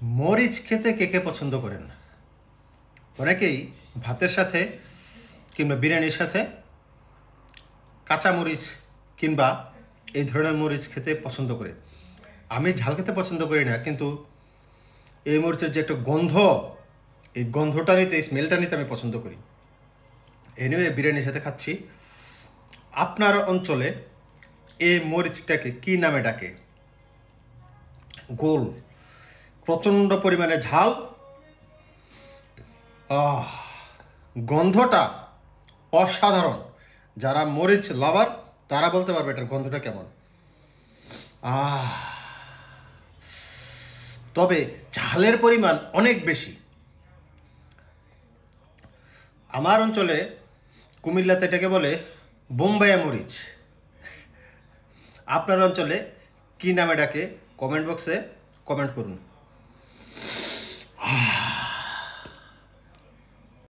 মরিচ খেতে কে কে পছন্দ করেন? অনেকেই ভাতের সাথে কিংবা বিরিয়ানির সাথে কাঁচা মরিচ কিংবা এই ধরনের মরিচ খেতে পছন্দ করে। আমি ঝাল খেতে পছন্দ করি না, কিন্তু এই মরিচের যে একটা গন্ধ, এই গন্ধটা নিতে, এই স্মেলটা নিতে আমি পছন্দ করি। এনিওয়ে, বিরিয়ানির সাথে খাচ্ছি। আপনার অঞ্চলে এই মরিচটাকে কি নামে ডাকে? গোল, প্রচণ্ড পরিমাণে ঝাল, গন্ধটা অসাধারণ। যারা মরিচ লাভার তারা বলতে পারবে এটার গন্ধটা কেমন। তবে ঝালের পরিমাণ অনেক বেশি। আমার অঞ্চলে কুমিল্লাতে এটাকে বলে বোম্বাইয়া মরিচ। আপনার অঞ্চলে কি নামে ডাকে? কমেন্ট বক্সে কমেন্ট করুন।